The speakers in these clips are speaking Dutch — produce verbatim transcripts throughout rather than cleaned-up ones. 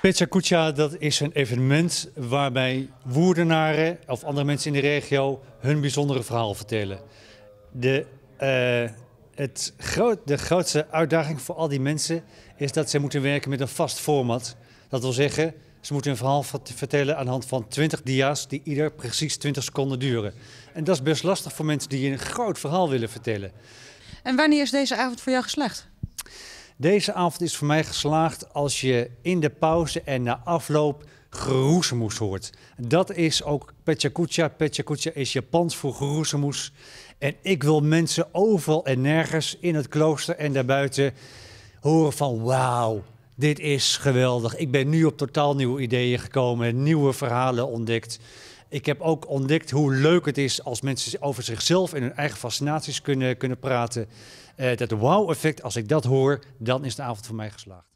Pecha Kucha, dat is een evenement waarbij Woerdenaren of andere mensen in de regio hun bijzondere verhaal vertellen. De, uh, het groot, de grootste uitdaging voor al die mensen is dat ze moeten werken met een vast format. Dat wil zeggen, ze moeten een verhaal vertellen aan de hand van twintig dia's die ieder precies twintig seconden duren. En dat is best lastig voor mensen die een groot verhaal willen vertellen. En wanneer is deze avond voor jou geslaagd? Deze avond is voor mij geslaagd als je in de pauze en na afloop geroezemoes hoort. Dat is ook Pecha Kucha. Pecha Kucha is Japans voor geroezemoes. En ik wil mensen overal en nergens in het klooster en daarbuiten horen van wauw, dit is geweldig. Ik ben nu op totaal nieuwe ideeën gekomen, nieuwe verhalen ontdekt. Ik heb ook ontdekt hoe leuk het is als mensen over zichzelf en hun eigen fascinaties kunnen, kunnen praten. Uh, dat wow-effect, als ik dat hoor, dan is de avond voor mij geslaagd.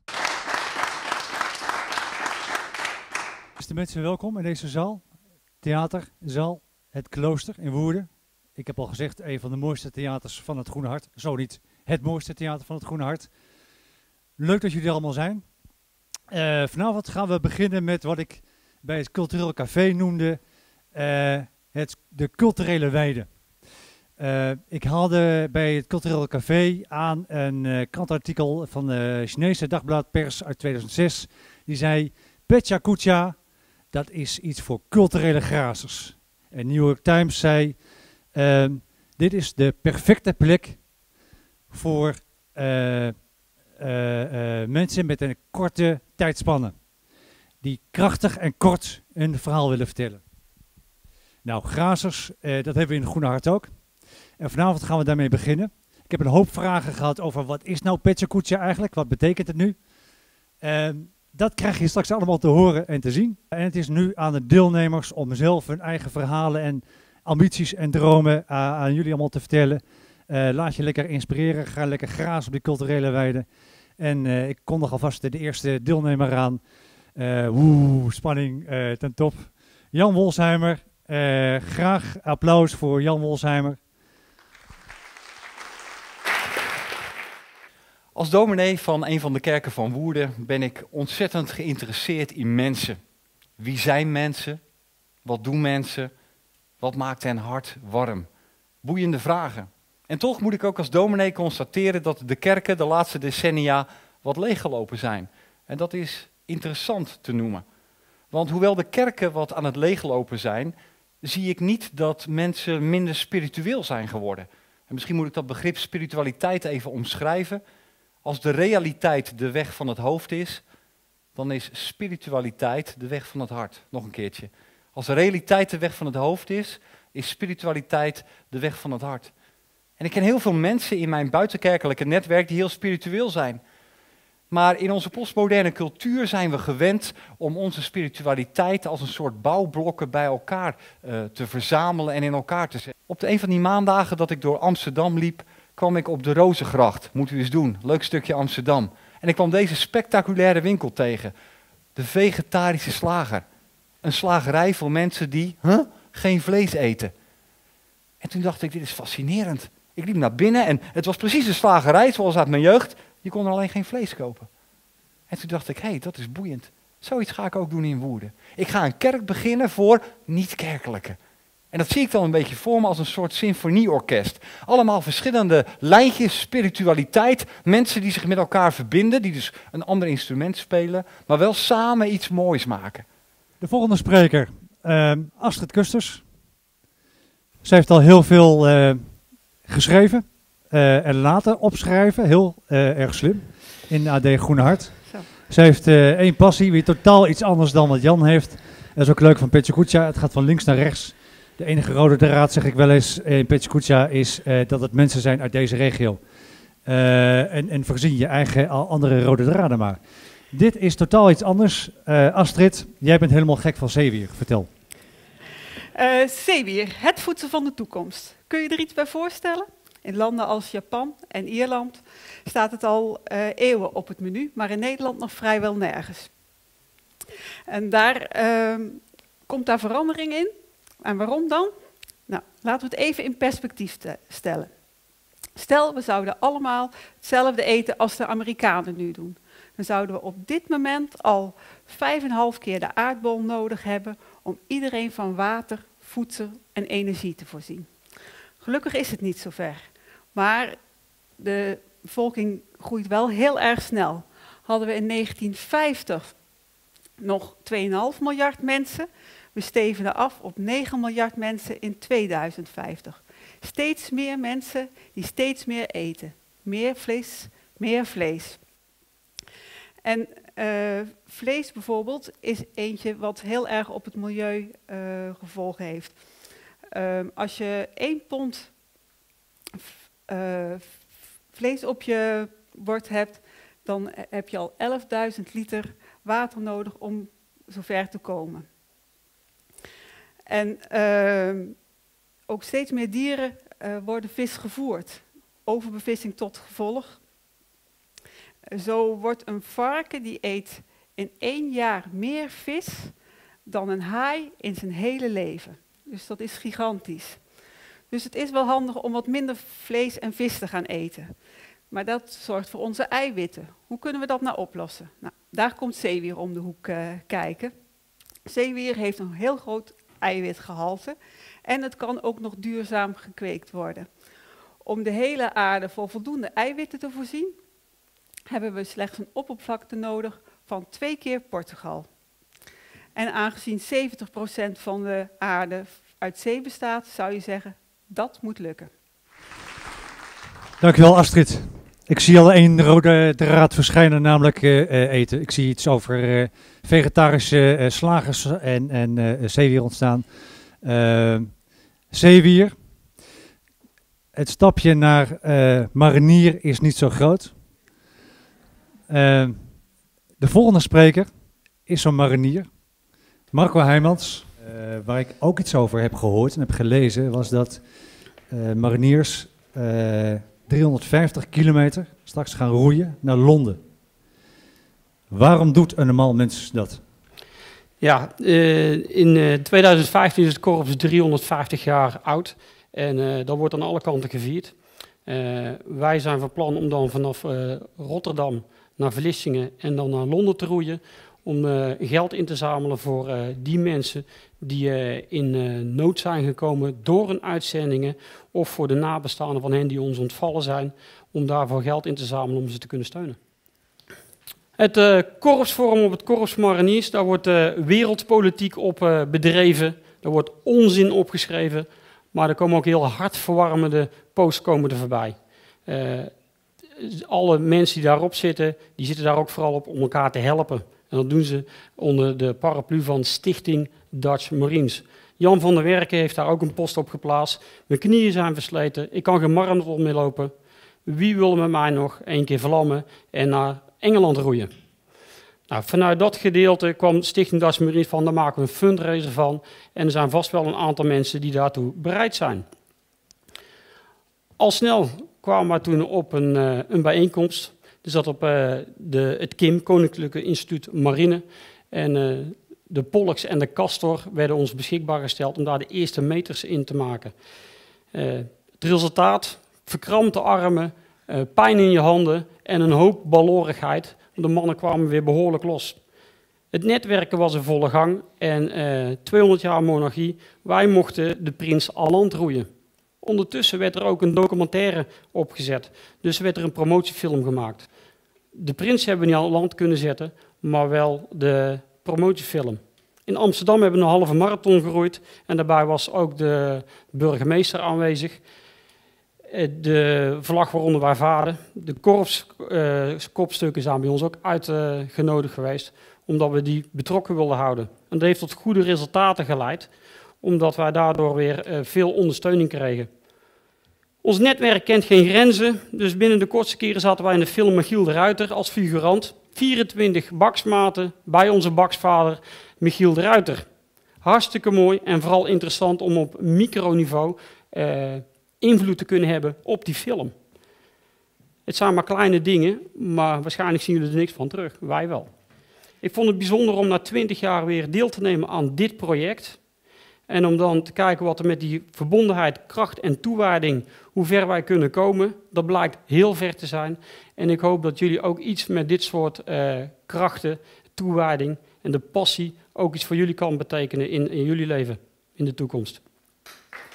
Beste mensen, welkom in deze zaal. Theaterzaal, het Klooster in Woerden. Ik heb al gezegd, een van de mooiste theaters van het Groene Hart. Zo niet, het mooiste theater van het Groene Hart. Leuk dat jullie er allemaal zijn. Uh, vanavond gaan we beginnen met wat ik bij het Cultureel Café noemde, uh, het, de culturele weide. Uh, ik haalde bij het Cultureel Café aan een uh, krantartikel van de Chinese dagblad Pers uit tweeduizend zes. Die zei, Pecha Kucha, dat is iets voor culturele grazers. En New York Times zei, uh, dit is de perfecte plek voor uh, uh, uh, mensen met een korte tijdspanne. Die krachtig en kort een verhaal willen vertellen. Nou, grazers, uh, dat hebben we in het Groene Hart ook. En vanavond gaan we daarmee beginnen. Ik heb een hoop vragen gehad over wat is nou Pecha Kucha eigenlijk? Wat betekent het nu? Uh, dat krijg je straks allemaal te horen en te zien. En het is nu aan de deelnemers om zelf hun eigen verhalen en ambities en dromen uh, aan jullie allemaal te vertellen. Uh, laat je lekker inspireren. Ga lekker grazen op die culturele weide. En uh, ik kondig alvast de eerste deelnemer aan. Uh, woe, spanning uh, ten top. Jan Wolsheimer. Uh, graag applaus voor Jan Wolsheimer. Als dominee van een van de kerken van Woerden ben ik ontzettend geïnteresseerd in mensen. Wie zijn mensen? Wat doen mensen? Wat maakt hen hart warm? Boeiende vragen. En toch moet ik ook als dominee constateren dat de kerken de laatste decennia wat leeggelopen zijn. En dat is interessant te noemen. Want hoewel de kerken wat aan het leeglopen zijn, zie ik niet dat mensen minder spiritueel zijn geworden. En misschien moet ik dat begrip spiritualiteit even omschrijven. Als de realiteit de weg van het hoofd is, dan is spiritualiteit de weg van het hart. Nog een keertje. Als de realiteit de weg van het hoofd is, is spiritualiteit de weg van het hart. En ik ken heel veel mensen in mijn buitenkerkelijke netwerk die heel spiritueel zijn. Maar in onze postmoderne cultuur zijn we gewend om onze spiritualiteit als een soort bouwblokken bij elkaar uh, te verzamelen en in elkaar te zetten. Op de een van die maandagen dat ik door Amsterdam liep, kwam ik op de Rozengracht. Moet u eens doen, leuk stukje Amsterdam. En ik kwam deze spectaculaire winkel tegen. De Vegetarische Slager. Een slagerij voor mensen die huh, geen vlees eten. En toen dacht ik, dit is fascinerend. Ik liep naar binnen en het was precies een slagerij zoals uit mijn jeugd. Je kon er alleen geen vlees kopen. En toen dacht ik, hé, hey, dat is boeiend. Zoiets ga ik ook doen in Woerden. Ik ga een kerk beginnen voor niet-kerkelijke. En dat zie ik dan een beetje voor me als een soort symfonieorkest. Allemaal verschillende lijntjes, spiritualiteit. Mensen die zich met elkaar verbinden, die dus een ander instrument spelen, maar wel samen iets moois maken. De volgende spreker, uh, Astrid Kusters. Zij heeft al heel veel uh, geschreven uh, en laten opschrijven. Heel uh, erg slim in A D Groene Hart. Zo. Zij heeft uh, één passie, weer totaal iets anders dan wat Jan heeft. Dat is ook leuk van Pecha Kucha. Het gaat van links naar rechts. De enige rode draad, zeg ik wel eens, in Pecha Kucha is uh, dat het mensen zijn uit deze regio. Uh, en, en voorzien je eigen andere rode draden maar. Dit is totaal iets anders. Uh, Astrid, jij bent helemaal gek van zeewier. Vertel. Uh, zeewier, het voedsel van de toekomst. Kun je er iets bij voorstellen? In landen als Japan en Ierland staat het al uh, eeuwen op het menu, maar in Nederland nog vrijwel nergens. En daar uh, komt daar verandering in. En waarom dan? Nou, laten we het even in perspectief stellen. Stel, we zouden allemaal hetzelfde eten als de Amerikanen nu doen. dan zouden we op dit moment al vijf en een half keer de aardbol nodig hebben om iedereen van water, voedsel en energie te voorzien. Gelukkig is het niet zover, maar de bevolking groeit wel heel erg snel. Hadden we in negentien vijftig nog twee komma vijf miljard mensen, we stevenen af op negen miljard mensen in tweeduizend vijftig. Steeds meer mensen die steeds meer eten. Meer vlees, meer vlees. En uh, vlees bijvoorbeeld is eentje wat heel erg op het milieu uh, gevolgen heeft. Uh, als je één pond uh, vlees op je bord hebt, dan heb je al elfduizend liter water nodig om zover te komen. En uh, ook steeds meer dieren uh, worden vis gevoerd. Overbevissing tot gevolg. Zo wordt een varken die eet in één jaar meer vis dan een haai in zijn hele leven. Dus dat is gigantisch. Dus het is wel handig om wat minder vlees en vis te gaan eten. Maar dat zorgt voor onze eiwitten. Hoe kunnen we dat nou oplossen? Nou, daar komt zeewier om de hoek uh, kijken. Zeewier heeft een heel groot eiwitgehalte en het kan ook nog duurzaam gekweekt worden. Om de hele aarde voor voldoende eiwitten te voorzien, hebben we slechts een oppervlakte nodig van twee keer Portugal. En aangezien zeventig procent van de aarde uit zee bestaat, zou je zeggen, dat moet lukken. Dankjewel Astrid. Ik zie al één rode draad verschijnen, namelijk uh, uh, eten. Ik zie iets over uh, vegetarische uh, slagers en, en uh, zeewier ontstaan. Uh, zeewier. Het stapje naar uh, marinier is niet zo groot. Uh, de volgende spreker is zo'n marinier. Marco Heijmans. Uh, waar ik ook iets over heb gehoord en heb gelezen, was dat uh, mariniers uh, driehonderdvijftig kilometer straks gaan roeien naar Londen. Waarom doet een normaal mens dat? Ja, uh, in uh, tweeduizend vijftien is het korps driehonderdvijftig jaar oud en uh, dat wordt aan alle kanten gevierd. Uh, wij zijn van plan om dan vanaf uh, Rotterdam naar Vlissingen en dan naar Londen te roeien, om uh, geld in te zamelen voor uh, die mensen die uh, in uh, nood zijn gekomen door hun uitzendingen of voor de nabestaanden van hen die ons ontvallen zijn, om daarvoor geld in te zamelen om ze te kunnen steunen. Het uh, korpsforum op het Korps Mariniers, daar wordt uh, wereldpolitiek op uh, bedreven, daar wordt onzin opgeschreven, maar er komen ook heel hartverwarmende posts komen er voorbij. Uh, alle mensen die daarop zitten, die zitten daar ook vooral op om elkaar te helpen. En dat doen ze onder de paraplu van Stichting Dutch Marines. Jan van der Werken heeft daar ook een post op geplaatst. Mijn knieën zijn versleten, ik kan geen marathon meer lopen. Wie wil met mij nog één keer vlammen en naar Engeland roeien? Nou, vanuit dat gedeelte kwam Stichting Dutch Marines van, daar maken we een fundraiser van. En er zijn vast wel een aantal mensen die daartoe bereid zijn. Al snel kwamen we toen op een, uh, een bijeenkomst. Er zat op uh, de, het K I M, Koninklijke Instituut Marine. En uh, de Pollux en de Castor werden ons beschikbaar gesteld om daar de eerste meters in te maken. Uh, het resultaat, verkrampte armen, uh, pijn in je handen en een hoop balorigheid. De mannen kwamen weer behoorlijk los. Het netwerken was in volle gang en uh, tweehonderd jaar monarchie, wij mochten de prins à land roeien. Ondertussen werd er ook een documentaire opgezet, dus werd er een promotiefilm gemaakt. De prins hebben we niet aan land kunnen zetten, maar wel de promotiefilm. In Amsterdam hebben we een halve marathon geroeid en daarbij was ook de burgemeester aanwezig. De vlag waaronder wij varen, de korpskopstukken uh, zijn bij ons ook uitgenodigd uh, geweest, omdat we die betrokken wilden houden. En dat heeft tot goede resultaten geleid, omdat wij daardoor weer uh, veel ondersteuning kregen. Ons netwerk kent geen grenzen, dus binnen de kortste keren zaten wij in de film Michiel de Ruiter als figurant. vierentwintig baksmaten bij onze baksvader Michiel de Ruiter. Hartstikke mooi en vooral interessant om op microniveau uh, invloed te kunnen hebben op die film. Het zijn maar kleine dingen, maar waarschijnlijk zien jullie er niks van terug. Wij wel. Ik vond het bijzonder om na twintig jaar weer deel te nemen aan dit project. En om dan te kijken wat er met die verbondenheid, kracht en toewijding, hoe ver wij kunnen komen, dat blijkt heel ver te zijn. En ik hoop dat jullie ook iets met dit soort uh, krachten, toewijding en de passie ook iets voor jullie kan betekenen in, in jullie leven in de toekomst.